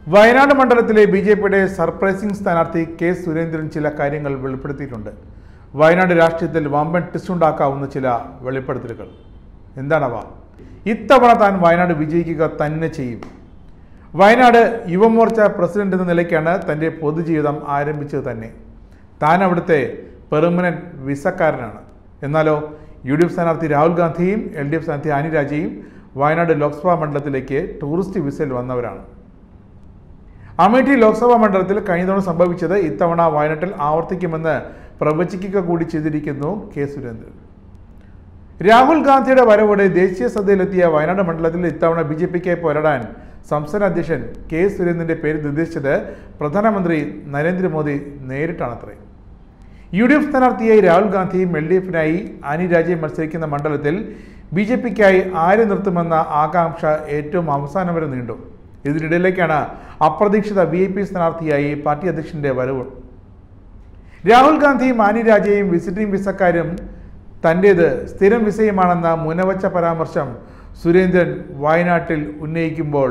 വയനാട് മണ്ഡലത്തിലെ ബി.ജെ.പിയുടെ സർപ്രൈസിംഗ് സ്ഥാനാർത്ഥി കെ സുരേന്ദ്രൻ ചില കാര്യങ്ങൾ വെളിപ്പെടുത്തിയിട്ടുണ്ട്. വയനാട് രാഷ്ട്രീയത്തിൽ വമ്പൻ ടിസ്റ്റുണ്ടാക്കാവുന്ന ചില വെളിപ്പെടുത്തലുകൾ. എന്താണവ? ഇത്തവണ താൻ വയനാട് വിജയിക്കുക തന്നെ ചെയ്യും. വയനാട് യുവമോർച്ച പ്രസിഡന്റ് എന്ന നിലയ്ക്കാണ് തൻ്റെ പൊതുജീവിതം ആരംഭിച്ചത് തന്നെ. താൻ അവിടുത്തെ പെർമനന്റ് വിസക്കാരനാണ്. എന്നാലോ UDF സ്ഥാനാർത്ഥി രാഹുൽ ഗാന്ധിയും LDF സ്ഥാനാർത്ഥി ആനി രാജയും വയനാട് ലോക്സഭാ മണ്ഡലത്തിലേക്ക് ടൂറിസ്റ്റ് വിസയിൽ വന്നവരാണ്. അമേഠി ലോക്സഭാ മണ്ഡലത്തിൽ കഴിഞ്ഞ തവണ സംഭവിച്ചത് ഇത്തവണ വയനാട്ടിൽ ആവർത്തിക്കുമെന്ന് പ്രവചിക്കുക കൂടി ചെയ്തിരിക്കുന്നു കെ സുരേന്ദ്രൻ. രാഹുൽ ഗാന്ധിയുടെ വരവോടെ ദേശീയ ശ്രദ്ധയിലെത്തിയ വയനാട് മണ്ഡലത്തിൽ ഇത്തവണ BJPക്കായി പോരാടാൻ സംസ്ഥാന അധ്യക്ഷൻ കെ സുരേന്ദ്രന്റെ പേര് നിർദ്ദേശിച്ചത് പ്രധാനമന്ത്രി നരേന്ദ്രമോദി നേരിട്ടാണത്രേ. UDF സ്ഥാനാർത്ഥിയായി രാഹുൽ ഗാന്ധിയും LDFനായി ആനി രാജയും മത്സരിക്കുന്ന മണ്ഡലത്തിൽ BJPക്കായി ആരെ നിർത്തുമെന്ന ആകാംക്ഷ ഏറ്റവും അവസാനം വരെ നീണ്ടു. ഇതിനിടയിലേക്കാണ് അപ്രതീക്ഷിത VIP സ്ഥാനാർത്ഥിയായി പാർട്ടി അധ്യക്ഷന്റെ വരവ്. രാഹുൽ ഗാന്ധിയും ആനി രാജയും വിസിറ്റിംഗ് വിസക്കാരും തൻ്റേത് സ്ഥിരം വിസയുമാണെന്ന മുനവച്ച പരാമർശം സുരേന്ദ്രൻ വയനാട്ടിൽ ഉന്നയിക്കുമ്പോൾ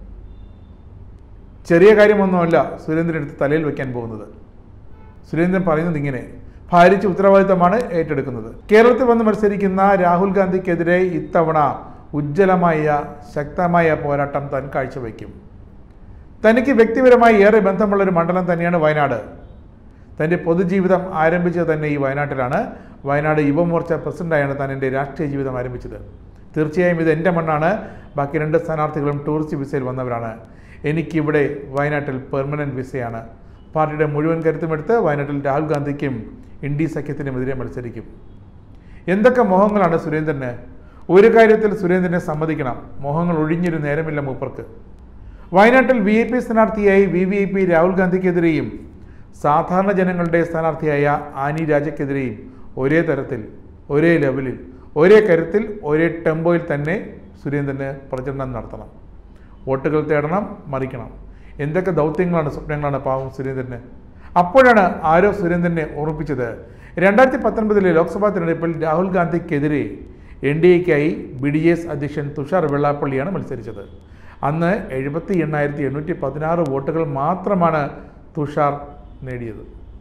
ചെറിയ കാര്യമൊന്നുമല്ല സുരേന്ദ്രൻ എടുത്ത് തലയിൽ വയ്ക്കാൻ പോകുന്നത്. സുരേന്ദ്രൻ പറയുന്നത് ഇങ്ങനെ: ഭാരിച്ച ഉത്തരവാദിത്തമാണ് ഏറ്റെടുക്കുന്നത്. കേരളത്തിൽ വന്ന് മത്സരിക്കുന്ന രാഹുൽ ഗാന്ധിക്കെതിരെ ഇത്തവണ ഉജ്ജ്വലമായ ശക്തമായ പോരാട്ടം താൻ കാഴ്ചവെക്കും. തനിക്ക് വ്യക്തിപരമായി ഏറെ ബന്ധമുള്ളൊരു മണ്ഡലം തന്നെയാണ് വയനാട്. തൻ്റെ പൊതുജീവിതം ആരംഭിച്ചത് തന്നെ ഈ വയനാട്ടിലാണ്. വയനാട് യുവമോർച്ച പ്രസിഡന്റായാണ് താൻ എൻ്റെ രാഷ്ട്രീയ ജീവിതം ആരംഭിച്ചത്. തീർച്ചയായും ഇത് എൻ്റെ മണ്ണാണ്. ബാക്കി 2 സ്ഥാനാർത്ഥികളും ടൂറിസ്റ്റ് വിസയിൽ വന്നവരാണ്. എനിക്കിവിടെ വയനാട്ടിൽ പെർമനന്റ് വിസയാണ്. പാർട്ടിയുടെ മുഴുവൻ കരുത്തുമെടുത്ത് വയനാട്ടിൽ രാഹുൽ ഗാന്ധിക്കും ഇന്ത്യ സഖ്യത്തിനുമെതിരെ മത്സരിക്കും. എന്തൊക്കെ മോഹങ്ങളാണ് സുരേന്ദ്രന്! ഒരു കാര്യത്തിൽ സുരേന്ദ്രനെ സമ്മതിക്കണം, മോഹങ്ങൾ ഒഴിഞ്ഞൊരു നേരമില്ല മൂപ്പർക്ക്. വയനാട്ടിൽ VIP സ്ഥാനാർത്ഥിയായി VVIP രാഹുൽ ഗാന്ധിക്കെതിരെയും സാധാരണ ജനങ്ങളുടെ സ്ഥാനാർത്ഥിയായ ആനി രാജയ്ക്കെതിരെയും ഒരേ തരത്തിൽ, ഒരേ ലെവലിൽ, ഒരേ കരുത്തിൽ, ഒരേ ടെമ്പോയിൽ തന്നെ സുരേന്ദ്രന് പ്രചരണം നടത്തണം. വോട്ടുകൾ തേടണം, മറിക്കണം. എന്തൊക്കെ ദൗത്യങ്ങളാണ്, സ്വപ്നങ്ങളാണ് പാവം സുരേന്ദ്രന്. അപ്പോഴാണ് ആരോ സുരേന്ദ്രനെ ഓർമ്മിപ്പിച്ചത് 2019 ലോക്സഭാ തിരഞ്ഞെടുപ്പിൽ രാഹുൽ ഗാന്ധിക്കെതിരെ NDAക്കായി BDS അധ്യക്ഷൻ തുഷാർ വെള്ളാപ്പള്ളിയാണ് മത്സരിച്ചത്. അന്ന് 78,816 വോട്ടുകൾ മാത്രമാണ് തുഷാർ നേടിയത്.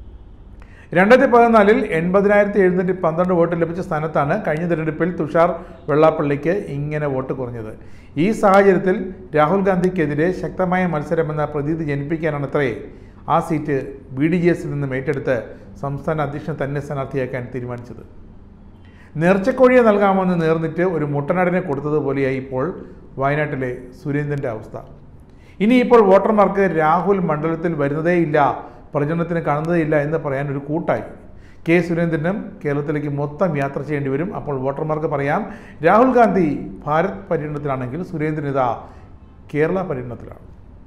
2014 80,712 വോട്ട് ലഭിച്ച സ്ഥാനത്താണ് കഴിഞ്ഞ തിരഞ്ഞെടുപ്പിൽ തുഷാർ വെള്ളാപ്പള്ളിക്ക് ഇങ്ങനെ വോട്ട് കുറഞ്ഞത്. ഈ സാഹചര്യത്തിൽ രാഹുൽ ഗാന്ധിക്കെതിരെ ശക്തമായ മത്സരമെന്ന പ്രതീതി ജനിപ്പിക്കാനാണത്രേ ആ സീറ്റ് BDSൽ നിന്നും ഏറ്റെടുത്ത് സംസ്ഥാന അധ്യക്ഷൻ തന്നെ സ്ഥാനാർത്ഥിയാക്കാൻ തീരുമാനിച്ചത്. നേർച്ചക്കോഴിയെ നൽകാമെന്ന് നേർന്നിട്ട് ഒരു മുട്ടനാടിനെ കൊടുത്തതുപോലെയായി ഇപ്പോൾ വയനാട്ടിലെ സുരേന്ദ്രൻ്റെ അവസ്ഥ. ഇനിയിപ്പോൾ വോട്ടർമാർക്ക് രാഹുൽ മണ്ഡലത്തിൽ വരുന്നതേയില്ല, പ്രചരണത്തിന് കാണുന്നതേയില്ല എന്ന് പറയാൻ ഒരു കൂട്ടായി. കെ സുരേന്ദ്രനും കേരളത്തിലേക്ക് മൊത്തം യാത്ര ചെയ്യേണ്ടി വരും. അപ്പോൾ വോട്ടർമാർക്ക് പറയാം, രാഹുൽ ഗാന്ധി ഭാരത് പര്യടനത്തിലാണെങ്കിൽ സുരേന്ദ്രൻ ഇതാ കേരള പര്യടനത്തിലാണ്.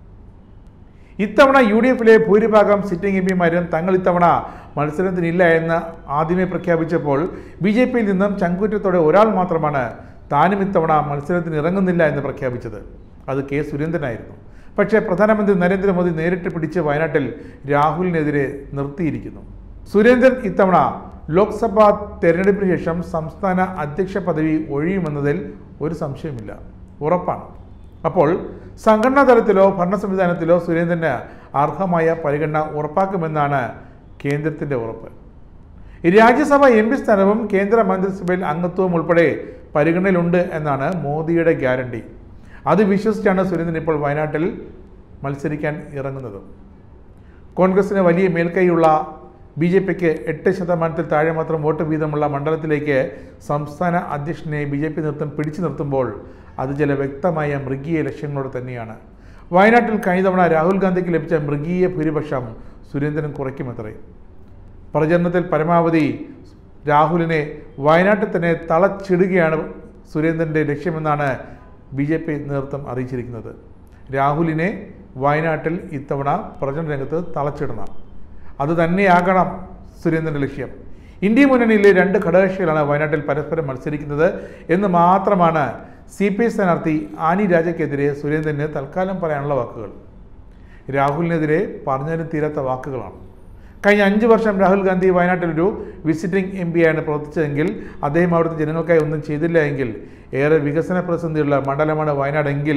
ഇത്തവണ UDFലെ ഭൂരിഭാഗം സിറ്റിംഗ് MPമാരും തങ്ങൾ ഇത്തവണ മത്സരത്തിനില്ല എന്ന് ആദ്യമേ പ്രഖ്യാപിച്ചപ്പോൾ BJPയിൽ നിന്നും ചങ്കൂറ്റത്തോടെ ഒരാൾ മാത്രമാണ് താനും ഇത്തവണ മത്സരത്തിന് ഇറങ്ങുന്നില്ല എന്ന് പ്രഖ്യാപിച്ചത്. അത് കെ സുരേന്ദ്രനായിരുന്നു. പക്ഷേ പ്രധാനമന്ത്രി നരേന്ദ്രമോദി നേരിട്ട് പിടിച്ച് വയനാട്ടിൽ രാഹുലിനെതിരെ നിർത്തിയിരിക്കുന്നു. സുരേന്ദ്രൻ ഇത്തവണ ലോക്സഭാ തെരഞ്ഞെടുപ്പിന് ശേഷം സംസ്ഥാന അധ്യക്ഷ പദവി ഒഴിയുമെന്നതിൽ ഒരു സംശയമില്ല, ഉറപ്പാണ്. അപ്പോൾ സംഘടനാ തലത്തിലോ ഭരണ സംവിധാനത്തിലോ സുരേന്ദ്രന് അർഹമായ പരിഗണന ഉറപ്പാക്കുമെന്നാണ് കേന്ദ്രത്തിൻ്റെ ഉറപ്പ്. രാജ്യസഭ MP സ്ഥാനവും കേന്ദ്ര മന്ത്രിസഭയിൽ അംഗത്വവും ഉൾപ്പെടെ പരിഗണനയിലുണ്ട് എന്നാണ് മോദിയുടെ ഗ്യാരണ്ടി. അത് വിശ്വസിച്ചാണ് സുരേന്ദ്രൻ ഇപ്പോൾ വയനാട്ടിൽ മത്സരിക്കാൻ ഇറങ്ങുന്നത്. കോൺഗ്രസിന് വലിയ മേൽക്കൈയുള്ള BJPക്ക് 8% താഴെ മാത്രം വോട്ട് വീതമുള്ള മണ്ഡലത്തിലേക്ക് സംസ്ഥാന അധ്യക്ഷനെ BJP പിടിച്ചു നിർത്തുമ്പോൾ അത് ചില വ്യക്തമായ മൃഗീയ ലക്ഷ്യങ്ങളോട് തന്നെയാണ്. വയനാട്ടിൽ കഴിഞ്ഞ തവണ രാഹുൽ ഗാന്ധിക്ക് ലഭിച്ച മൃഗീയ ഭൂരിപക്ഷം സുരേന്ദ്രൻ കുറയ്ക്കുമത്രേ. പ്രചരണത്തിൽ പരമാവധി രാഹുലിനെ വയനാട്ടിൽ തന്നെ തളച്ചിടുകയാണ് സുരേന്ദ്രൻ്റെ ലക്ഷ്യമെന്നാണ് BJP നേതൃത്വം അറിയിച്ചിരിക്കുന്നത്. രാഹുലിനെ വയനാട്ടിൽ ഇത്തവണ പ്രചരണ രംഗത്ത് തളച്ചിടണം. അത് തന്നെയാകണം സുരേന്ദ്രൻ്റെ ലക്ഷ്യം. ഇന്ത്യ മുന്നണിയിലെ 2 ഘടകകക്ഷികളാണ് വയനാട്ടിൽ പരസ്പരം മത്സരിക്കുന്നത് എന്ന് മാത്രമാണ് CPI സ്ഥാനാർത്ഥി ആനി രാജയ്ക്കെതിരെ സുരേന്ദ്രന് തൽക്കാലം പറയാനുള്ള വാക്കുകൾ. രാഹുലിനെതിരെ പറഞ്ഞാലും തീരാത്ത വാക്കുകളാണ്. കഴിഞ്ഞ 5 വർഷം രാഹുൽ ഗാന്ധി വയനാട്ടിൽ ഒരു വിസിറ്റിംഗ് MPയാണ് പ്രവർത്തിച്ചതെങ്കിൽ അദ്ദേഹം അവിടുത്തെ ജനങ്ങൾക്കായി ഒന്നും ചെയ്തില്ല എങ്കിൽ, ഏറെ വികസന പ്രതിസന്ധിയുള്ള മണ്ഡലമാണ് വയനാടെങ്കിൽ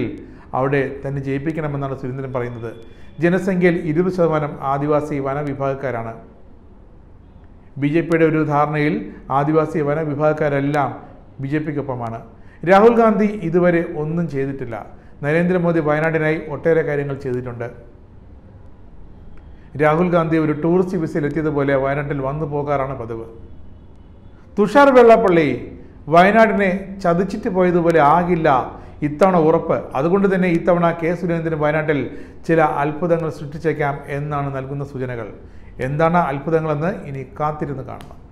അവിടെ തന്നെ ജയിപ്പിക്കണമെന്നാണ് സുരേന്ദ്രൻ പറയുന്നത്. ജനസംഖ്യയിൽ 20% ആദിവാസി വനവിഭാഗക്കാരാണ്. BJPയുടെ ഒരു ധാരണയിൽ ആദിവാസി വനവിഭാഗക്കാരെല്ലാം BJPക്കൊപ്പമാണ്. രാഹുൽ ഗാന്ധി ഇതുവരെ ഒന്നും ചെയ്തിട്ടില്ല. നരേന്ദ്രമോദി വയനാടിനായി ഒട്ടേറെ കാര്യങ്ങൾ ചെയ്തിട്ടുണ്ട്. രാഹുൽ ഗാന്ധി ഒരു ടൂറിസ്റ്റ് വിസയിൽ എത്തിയതുപോലെ വയനാട്ടിൽ വന്നു പോകാറാണ് പതിവ്. തുഷാർ വെള്ളാപ്പള്ളി വയനാടിനെ ചതിച്ചിട്ട് പോയതുപോലെ ആകില്ല ഇത്തവണ ഉറപ്പ്. അതുകൊണ്ട് തന്നെ ഇത്തവണ കെ സുരേന്ദ്രൻ വയനാട്ടിൽ ചില അത്ഭുതങ്ങൾ സൃഷ്ടിച്ചേക്കാം എന്നാണ് നൽകുന്ന സൂചനകൾ. എന്താണ് അത്ഭുതങ്ങളെന്ന് ഇനി കാത്തിരുന്ന് കാണണം.